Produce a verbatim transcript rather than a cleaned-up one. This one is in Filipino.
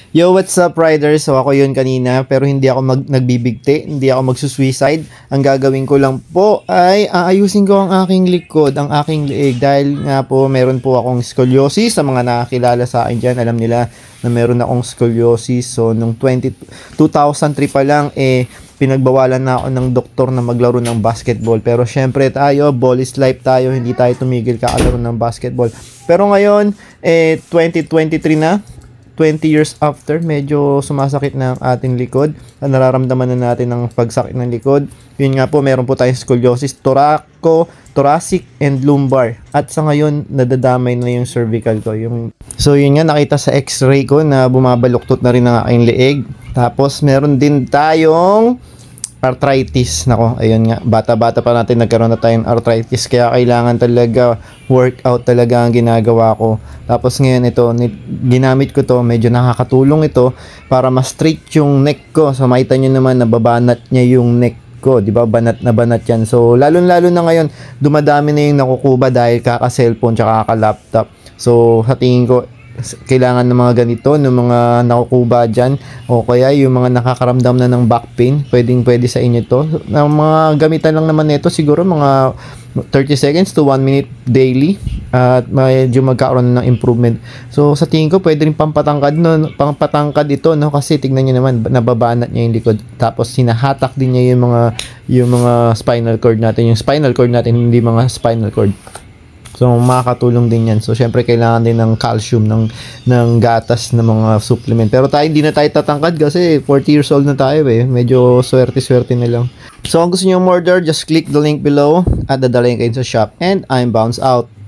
Yo, what's up, riders? So ako yun kanina, pero hindi ako mag nagbibigti, hindi ako magsusuicide. Ang gagawin ko lang po ay aayusin ko ang aking likod, ang aking leeg, dahil nga po meron po akong scoliosis. Sa mga nakakilala sa akin dyan, alam nila na meron akong scoliosis. So nung two thousand three pa lang, eh pinagbawalan na ako ng doktor na maglaro ng basketball. Pero syempre tayo, ball is life tayo, hindi tayo tumigil kakalaro ng basketball. Pero ngayon, eh twenty twenty-three na, twenty years after, medyo sumasakit na ang ating likod. Nararamdaman na natin ang pagsakit ng likod. Yun nga po, meron po tayong scoliosis, thoraco, thoracic, and lumbar. At sa ngayon, nadadamay na yung cervical ko. Yung... So yun nga, nakita sa x-ray ko na bumabaluktot na rin ang aking leeg. Tapos meron din tayong arthritis. Nako, ayun nga, bata-bata pa natin nagkaroon na tayong arthritis, kaya kailangan talaga workout talaga ang ginagawa ko. Tapos ngayon ito, ginamit ko to, medyo nakakatulong ito para mas straight yung neck ko. So makita nyo naman, nababanat niya yung neck ko, di ba? Banat na banat yan. So lalo-lalo na ngayon, dumadami na yung nakukuba dahil kaka-cellphone tsaka kaka-laptop. So sa tingin ko, kailangan ng mga ganito, ng mga nakukuba dyan, o kaya yung mga nakakaramdam na ng back pain, pwedeng pwede sa inyo to. Ng mga gamitan lang naman nito, siguro mga thirty seconds to one minute daily, at medyo magkakaroon ng improvement. So sa tingin ko, pwede rin pampatangkad, no? Pampatangkad ito, no? Kasi tignan nyo naman, nababanat niya yung likod, tapos hinahatak din niya yung mga yung mga spinal cord natin, yung spinal cord natin, hindi mga spinal cord. So makakatulong din yan. So syempre kailangan din ng calcium, ng ng gatas na mga supplement. Pero tayo hindi na tayo tatangkad kasi forty years old na tayo eh. Medyo swerte-swerte na lang. So kung gusto niyo order, just click the link below at dadalhin kayo sa shop. And I'm bounce out.